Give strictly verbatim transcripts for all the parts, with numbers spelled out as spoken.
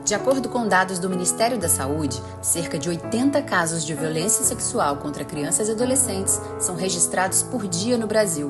De acordo com dados do Ministério da Saúde, cerca de oitenta casos de violência sexual contra crianças e adolescentes são registrados por dia no Brasil.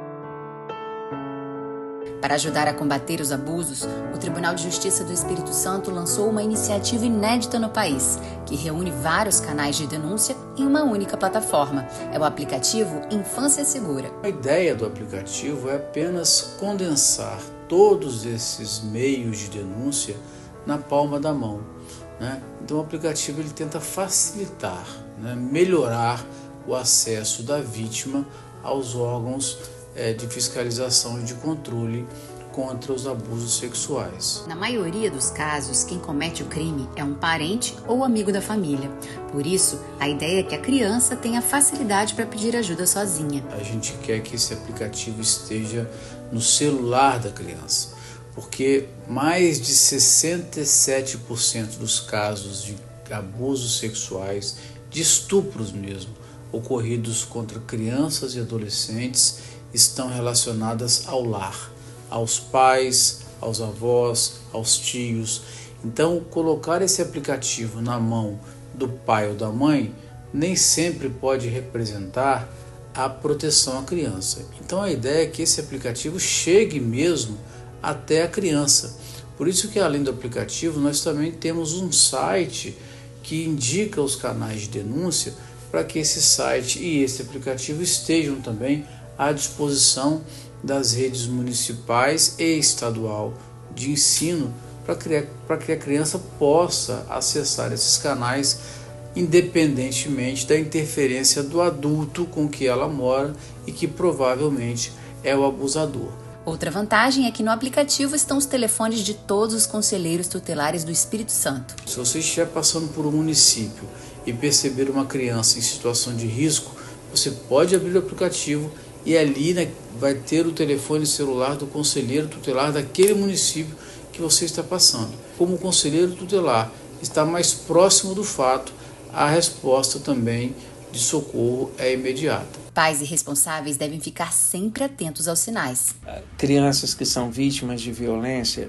Para ajudar a combater os abusos, o Tribunal de Justiça do Espírito Santo lançou uma iniciativa inédita no país, que reúne vários canais de denúncia em uma única plataforma. É o aplicativo Infância Segura. A ideia do aplicativo é apenas condensar todos esses meios de denúncia na palma da mão, né? Então o aplicativo ele tenta facilitar, né, melhorar o acesso da vítima aos órgãos é, de fiscalização e de controle contra os abusos sexuais. Na maioria dos casos, quem comete o crime é um parente ou amigo da família. Por isso, a ideia é que a criança tenha facilidade para pedir ajuda sozinha. A gente quer que esse aplicativo esteja no celular da criança, porque mais de sessenta e sete por cento dos casos de abusos sexuais, de estupros mesmo, ocorridos contra crianças e adolescentes estão relacionadas ao lar, aos pais, aos avós, aos tios. Então, colocar esse aplicativo na mão do pai ou da mãe nem sempre pode representar a proteção à criança. Então, a ideia é que esse aplicativo chegue mesmo até a criança. Por isso que, além do aplicativo, nós também temos um site que indica os canais de denúncia para que esse site e esse aplicativo estejam também à disposição das redes municipais e estadual de ensino para que, para que a criança possa acessar esses canais independentemente da interferência do adulto com que ela mora e que provavelmente é o abusador. Outra vantagem é que no aplicativo estão os telefones de todos os conselheiros tutelares do Espírito Santo. Se você estiver passando por um município e perceber uma criança em situação de risco, você pode abrir o aplicativo e ali, né, vai ter o telefone celular do conselheiro tutelar daquele município que você está passando. Como o conselheiro tutelar está mais próximo do fato, a resposta também de socorro é imediata. Pais e responsáveis devem ficar sempre atentos aos sinais. Crianças que são vítimas de violência,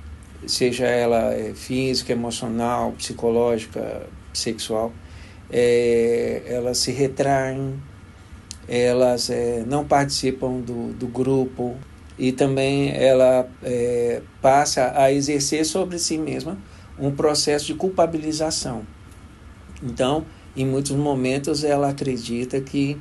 seja ela física, emocional, psicológica, sexual, é, elas se retraem, elas é, não participam do, do grupo e também ela é, passa a exercer sobre si mesma um processo de culpabilização. Então, em muitos momentos, ela acredita que,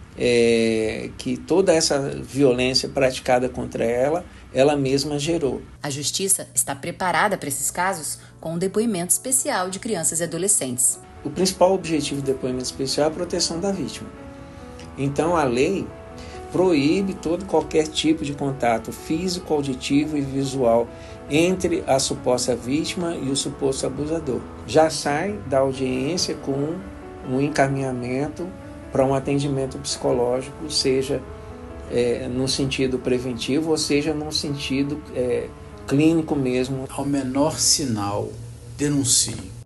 é, que toda essa violência praticada contra ela, ela mesma gerou. A Justiça está preparada para esses casos com um depoimento especial de crianças e adolescentes. O principal objetivo do depoimento especial é a proteção da vítima. Então, a lei proíbe todo qualquer tipo de contato físico, auditivo e visual entre a suposta vítima e o suposto abusador. Já sai da audiência com um encaminhamento para um atendimento psicológico, seja é, no sentido preventivo ou seja no sentido é, clínico mesmo. Ao menor sinal, denuncie.